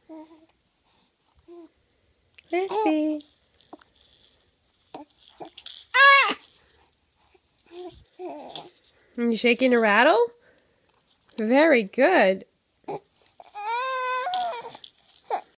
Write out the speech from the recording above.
Ashby. Are you shaking a rattle? Very good.